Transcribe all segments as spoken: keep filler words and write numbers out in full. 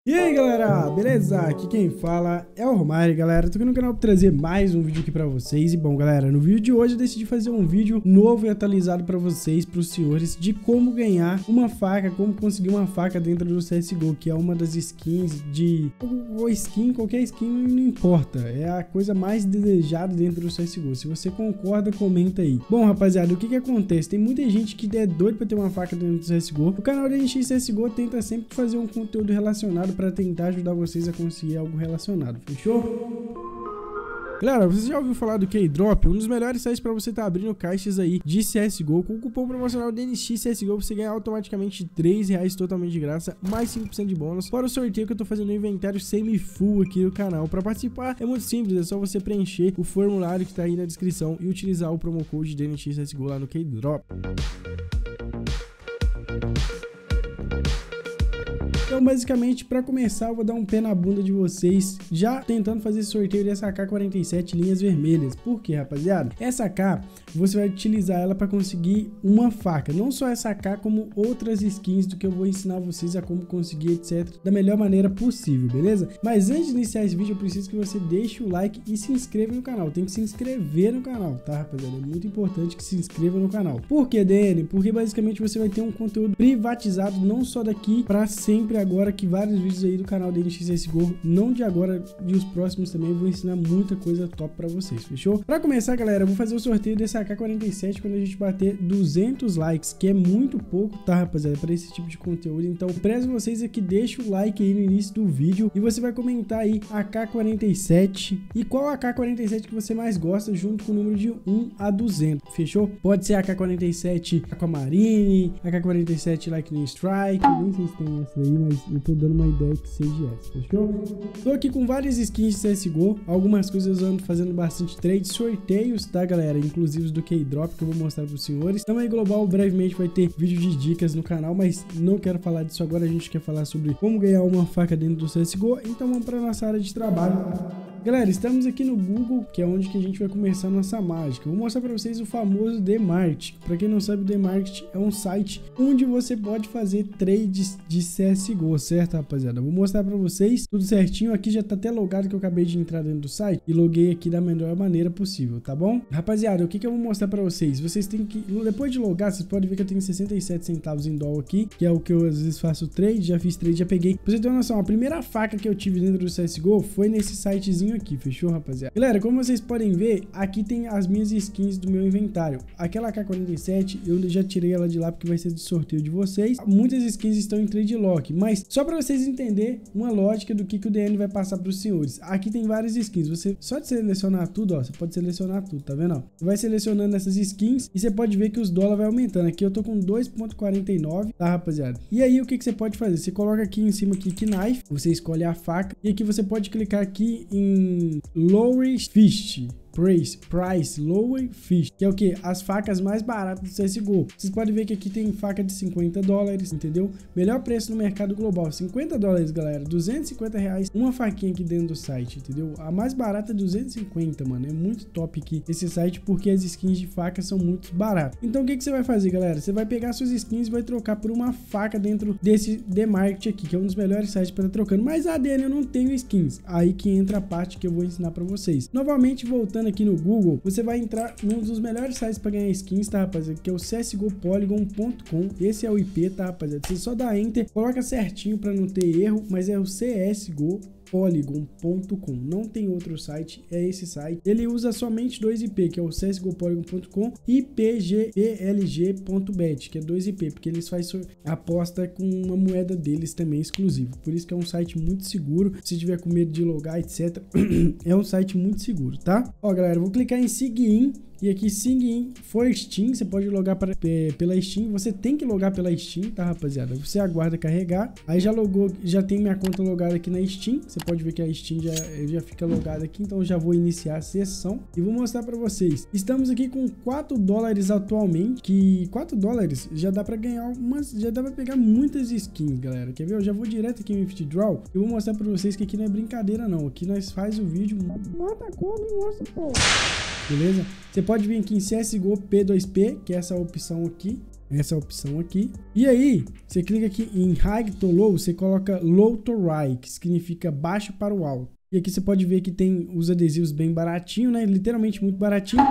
E aí galera, beleza? Aqui quem fala é o Romário, galera. Tô aqui no canal pra trazer mais um vídeo aqui pra vocês. E bom galera, no vídeo de hoje eu decidi fazer um vídeo novo e atualizado pra vocês, pros senhores, de como ganhar uma faca, como conseguir uma faca dentro do C S G O, que é uma das skins de... ou skin, qualquer skin, não importa. É a coisa mais desejada dentro do C S G O. Se você concorda, comenta aí. Bom rapaziada, o que que acontece? Tem muita gente que é doido pra ter uma faca dentro do C S G O. O canal da N X C S G O tenta sempre fazer um conteúdo relacionado para tentar ajudar vocês a conseguir algo relacionado, fechou? Galera, você já ouviu falar do Keydrop? Um dos melhores sites para você estar tá abrindo caixas aí de C S G O. Com o cupom promocional D N X C S G O você ganha automaticamente três reais totalmente de graça, mais cinco por cento de bônus para o sorteio que eu tô fazendo no inventário semi-full aqui no canal. Para participar é muito simples, é só você preencher o formulário que tá aí na descrição e utilizar o promo code D N X C S G O lá no Keydrop. Então, basicamente, para começar, eu vou dar um pé na bunda de vocês, já tentando fazer esse sorteio dessa A K quarenta e sete linhas vermelhas. Por quê, rapaziada? Essa A K, você vai utilizar ela para conseguir uma faca. Não só essa A K, como outras skins do que eu vou ensinar vocês a como conseguir, etcétera, da melhor maneira possível, beleza? Mas antes de iniciar esse vídeo, eu preciso que você deixe o like e se inscreva no canal. Tem que se inscrever no canal, tá, rapaziada? É muito importante que se inscreva no canal. Por que, D N? Porque basicamente você vai ter um conteúdo privatizado, não só daqui para sempre, agora que vários vídeos aí do canal da N X C S G O, não de agora, de os próximos também, eu vou ensinar muita coisa top pra vocês, fechou? Pra começar, galera, eu vou fazer o sorteio desse A K quarenta e sete quando a gente bater duzentos likes, que é muito pouco, tá, rapaziada, pra esse tipo de conteúdo. Então, prezo vocês aqui, deixa o like aí no início do vídeo e você vai comentar aí A K quarenta e sete e qual A K quarenta e sete que você mais gosta, junto com o número de um a duzentos, fechou? Pode ser A K quarenta e sete Aquamarine, A K quarenta e sete Lightning Strike, eu nem sei se tem essa aí, mas eu tô dando uma ideia que seja essa, fechou? Tô aqui com várias skins de C S G O, algumas coisas eu ando fazendo bastante trade, sorteios, tá galera? Inclusive do Keydrop, que eu vou mostrar pros senhores. Também global, brevemente vai ter vídeo de dicas no canal, mas não quero falar disso agora, a gente quer falar sobre como ganhar uma faca dentro do C S G O, então vamos pra nossa área de trabalho. Galera, estamos aqui no Google, que é onde que a gente vai começar a nossa mágica. Eu vou mostrar para vocês o famoso Dmarket. Para quem não sabe, o Dmarket é um site onde você pode fazer trades de C S G O, certo, rapaziada? Eu vou mostrar para vocês tudo certinho. Aqui já tá até logado, que eu acabei de entrar dentro do site e loguei aqui da melhor maneira possível, tá bom? Rapaziada, o que que eu vou mostrar para vocês? Vocês têm que, depois de logar, vocês podem ver que eu tenho sessenta e sete centavos em dólar aqui, que é o que eu às vezes faço trade, já fiz trade, já peguei. Pra você ter uma noção, a primeira faca que eu tive dentro do C S G O foi nesse sitezinho aqui, fechou, rapaziada? Galera, como vocês podem ver, aqui tem as minhas skins do meu inventário. Aquela A K quarenta e sete, eu já tirei ela de lá porque vai ser de sorteio de vocês. Muitas skins estão em trade lock, mas só pra vocês entenderem uma lógica do que, que o D N vai passar pros senhores. Aqui tem várias skins, você só de selecionar tudo, ó, você pode selecionar tudo, tá vendo? Ó? Você vai selecionando essas skins e você pode ver que os dólares vai aumentando. Aqui eu tô com dois ponto quarenta e nove, tá, rapaziada? E aí o que, que você pode fazer? Você coloca aqui em cima aqui Knife, você escolhe a faca e aqui você pode clicar aqui em Lowest Fist. Price, price, lower fish, que é o que? As facas mais baratas do C S G O. Vocês podem ver que aqui tem faca de cinquenta dólares, entendeu? Melhor preço no mercado global, cinquenta dólares, galera, duzentos e cinquenta reais, uma faquinha aqui dentro do site, entendeu? A mais barata é duzentos e cinquenta, mano, é muito top aqui esse site, porque as skins de faca são muito baratas. Então o que que você vai fazer, galera? Você vai pegar suas skins e vai trocar por uma faca dentro desse Dmarket aqui, que é um dos melhores sites para estar trocando. Mas a dele eu não tenho skins, aí que entra a parte que eu vou ensinar para vocês. Novamente, voltando aqui no Google, você vai entrar num dos melhores sites para ganhar skins, tá, rapaziada? Que é o C S G O Polygon ponto com. Esse é o I P, tá, rapaziada? Você só dá enter, coloca certinho para não ter erro, mas é o C S G O Polygon ponto com, não tem outro site, é esse site. Ele usa somente dois I P, que é o C S G O Polygon ponto com e P G P L G ponto bet, que é dois I P, porque eles fazem aposta com uma moeda deles também exclusiva. Por isso que é um site muito seguro. Se tiver com medo de logar, etcétera, é um site muito seguro, tá? Ó, galera, eu vou clicar em Sign. E aqui, Sign for Steam, você pode logar pra, pela Steam. Você tem que logar pela Steam, tá, rapaziada? Você aguarda carregar. Aí já logou, já tem minha conta logada aqui na Steam. Você pode ver que a Steam já, já fica logada aqui. Então eu já vou iniciar a sessão e vou mostrar pra vocês. Estamos aqui com quatro dólares atualmente, que quatro dólares já dá pra ganhar umas, já dá pra pegar muitas skins, galera. Quer ver? Eu já vou direto aqui no Withdraw e vou mostrar pra vocês que aqui não é brincadeira, não. Aqui nós faz o vídeo, mata como e mostra, pô. Beleza? Você pode vir aqui em C S G O P dois P, que é essa opção aqui. essa opção aqui. E aí, você clica aqui em High to Low, você coloca Low to High, que significa baixo para o alto. E aqui você pode ver que tem os adesivos bem baratinho, né? Literalmente muito baratinho.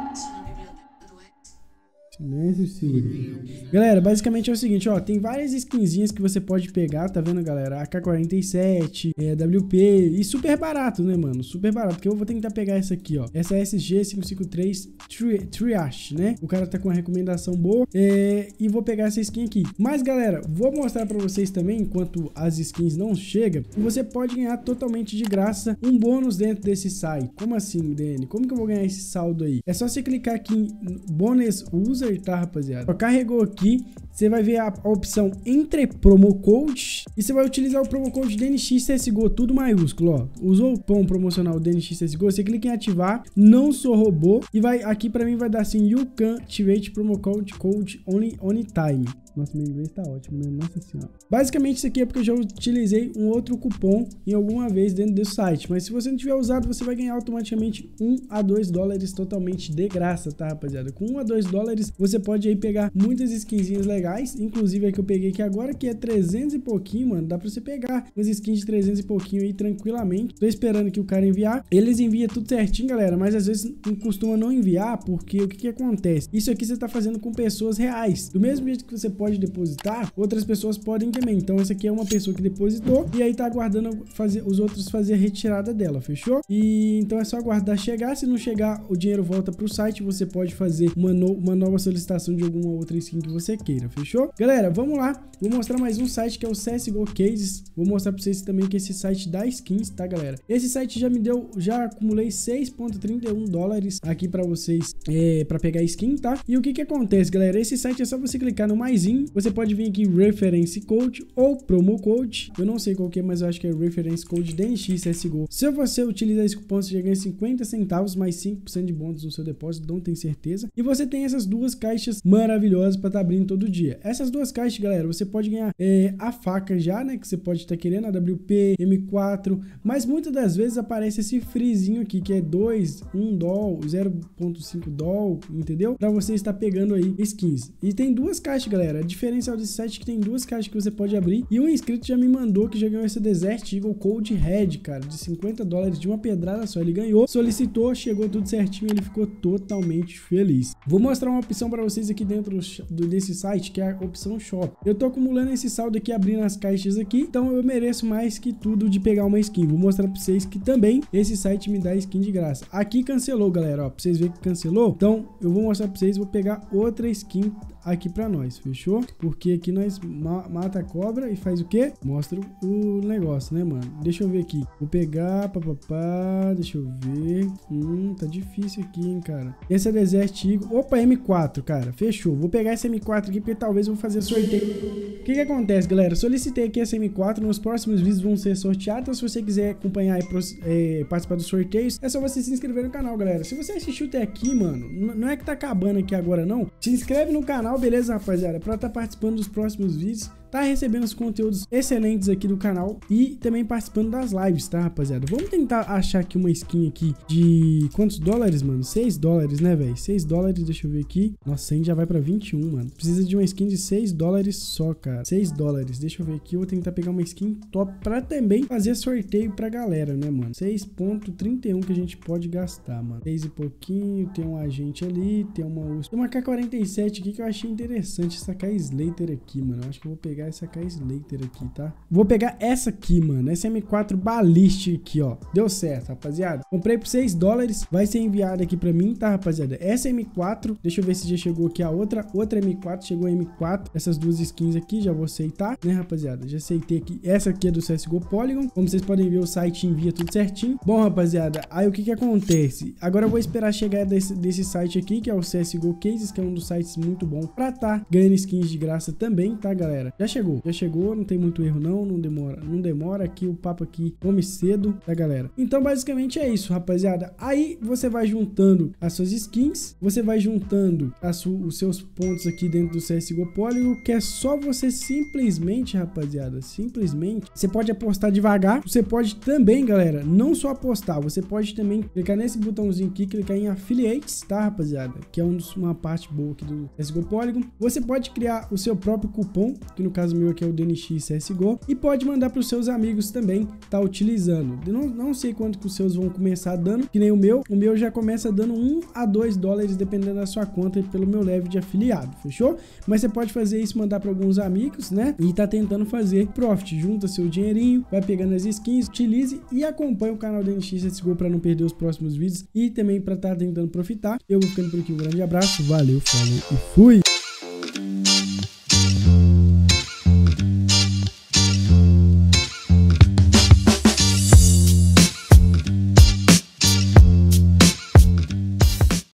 Silêncio, Siri. Galera, basicamente é o seguinte, ó, tem várias skinzinhas que você pode pegar, tá vendo, galera? A K quarenta e sete, é, W P, e super barato, né, mano? Super barato, que eu vou tentar pegar essa aqui, ó. Essa S G cinco cinco três Triash, né? O cara tá com uma recomendação boa, é, e vou pegar essa skin aqui. Mas, galera, vou mostrar pra vocês também, enquanto as skins não chegam, você pode ganhar totalmente de graça um bônus dentro desse site. Como assim, Dani? Como que eu vou ganhar esse saldo aí? É só você clicar aqui em Bonus User, tá, rapaziada? Ó, carregou aqui, você vai ver a, a opção entre promo code e você vai utilizar o promo code D N X C S G O, tudo maiúsculo, ó. Usou o pão promocional D N X C S G O, você clica em ativar, não sou robô, e vai aqui pra mim vai dar assim, you can activate promo code code only anytime. Nossa, meu inglês tá ótimo, né? Nossa senhora. Basicamente isso aqui é porque eu já utilizei um outro cupom em alguma vez dentro desse site. Mas se você não tiver usado, você vai ganhar automaticamente um a dois dólares totalmente de graça, tá, rapaziada? Com um a dois dólares, você pode aí pegar muitas skinzinhas legais. Inclusive a que eu peguei aqui agora, que é trezentos e pouquinho, mano. Dá pra você pegar umas skins de trezentos e pouquinho aí tranquilamente. Tô esperando que o cara enviar. Eles enviam tudo certinho, galera. Mas às vezes não costuma não enviar, porque o que que acontece? Isso aqui você tá fazendo com pessoas reais. Do mesmo jeito que você pode pode depositar, outras pessoas podem também. Então essa aqui é uma pessoa que depositou e aí tá aguardando fazer os outros fazer a retirada dela, fechou? E então é só aguardar chegar. Se não chegar, o dinheiro volta pro site. Você pode fazer uma, no, uma nova solicitação de alguma outra skin que você queira, fechou? Galera, vamos lá. Vou mostrar mais um site que é o C S G O Cases. Vou mostrar pra vocês também que esse site dá skins, tá, galera? Esse site já me deu, já acumulei seis vírgula trinta e um dólares aqui pra vocês, é, pra pegar skin, tá? E o que que acontece, galera? Esse site é só você clicar no maisinho. Você pode vir aqui Reference Code ou Promo Code. Eu não sei qual que é, mas eu acho que é Reference Code D N X C S G O. Se você utilizar esse cupom, você já ganha cinquenta centavos mais cinco por cento de bônus no seu depósito, não tenho certeza. E você tem essas duas caixas maravilhosas pra estar tá abrindo todo dia. Essas duas caixas, galera, você pode ganhar é, a faca já, né? Que você pode estar tá querendo, a W P, M quatro. Mas muitas das vezes aparece esse freezinho aqui, que é dois, um doll, zero vírgula cinco doll, entendeu? Pra você estar pegando aí skins. E tem duas caixas, galera. A diferencial desse site é que tem duas caixas que você pode abrir. E um inscrito já me mandou que já ganhou esse Desert Eagle Cold Red, cara, de cinquenta dólares de uma pedrada só. Ele ganhou, solicitou, chegou tudo certinho, ele ficou totalmente feliz. Vou mostrar uma opção para vocês aqui dentro do, desse site, que é a opção Shop. Eu tô acumulando esse saldo aqui, abrindo as caixas aqui, então eu mereço mais que tudo de pegar uma skin. Vou mostrar para vocês que também esse site me dá skin de graça. Aqui cancelou, galera, ó, pra vocês verem que cancelou. Então eu vou mostrar para vocês, vou pegar outra skin aqui pra nós, fechou? Porque aqui nós ma mata a cobra e faz o quê? Mostra o negócio, né, mano? Deixa eu ver aqui. Vou pegar, papapá, deixa eu ver. Hum, tá difícil aqui, hein, cara. Esse é Desert Eagle. Opa, M quatro, cara. Fechou. Vou pegar esse M quatro aqui, porque talvez eu vou fazer sorteio. O que que acontece, galera? Solicitei aqui esse M quatro. Nos próximos vídeos vão ser sorteados. Então, se você quiser acompanhar e é, participar dos sorteios, é só você se inscrever no canal, galera. Se você assistiu até aqui, mano, não é que tá acabando aqui agora, não. Se inscreve no canal, beleza, rapaziada? Pra estar participando dos próximos vídeos, tá recebendo os conteúdos excelentes aqui do canal e também participando das lives, tá, rapaziada? Vamos tentar achar aqui uma skin aqui de quantos dólares, mano? seis dólares, né, velho? seis dólares, deixa eu ver aqui. Nossa, cem já vai pra vinte e um, mano. Precisa de uma skin de seis dólares só, cara. seis dólares, deixa eu ver aqui. Eu vou tentar pegar uma skin top pra também fazer sorteio pra galera, né, mano? seis vírgula trinta e um que a gente pode gastar, mano. seis e pouquinho, tem um agente ali, tem uma U S P. Tem uma K quarenta e sete aqui que eu achei interessante, essa K Slater aqui, mano. Eu acho que eu vou pegar essa K Slater aqui, tá? Vou pegar essa aqui, mano. Essa M quatro Ballistic aqui, ó. Deu certo, rapaziada. Comprei por seis dólares. Vai ser enviada aqui pra mim, tá, rapaziada? Essa M quatro. Deixa eu ver se já chegou aqui a outra. Outra M quatro. Chegou a M quatro. Essas duas skins aqui. Já vou aceitar, né, rapaziada? Já aceitei aqui. Essa aqui é do C S G O Polygon. Como vocês podem ver, o site envia tudo certinho. Bom, rapaziada, aí o que que acontece? Agora eu vou esperar chegar desse, desse site aqui, que é o C S G O Cases, que é um dos sites muito bom pra tá ganhando skins de graça também, tá, galera? Já chegou, já chegou, não tem muito erro não, não demora, não demora aqui, o papo aqui come cedo, tá, galera? Então, basicamente é isso, rapaziada. Aí, você vai juntando as suas skins, você vai juntando as, os seus pontos aqui dentro do C S G O Polygon, que é só você simplesmente, rapaziada, simplesmente, você pode apostar devagar, você pode também, galera, não só apostar, você pode também clicar nesse botãozinho aqui, clicar em Affiliates, tá, rapaziada? Que é um, uma parte boa aqui do C S G O Polygon. Você pode criar o seu próprio cupom, que no caso meu aqui é o D N X C S G O, e pode mandar para os seus amigos também tá utilizando. Eu não, não sei quanto que os seus vão começar dando, que nem o meu, o meu já começa dando um a dois dólares, dependendo da sua conta e pelo meu level de afiliado, fechou? Mas você pode fazer isso, mandar para alguns amigos, né? E tá tentando fazer profit, junta seu dinheirinho, vai pegando as skins, utilize e acompanhe o canal D N X C S G O para não perder os próximos vídeos e também para estar tá tentando profitar. Eu vou ficando por aqui, um grande abraço, valeu, falou e fui!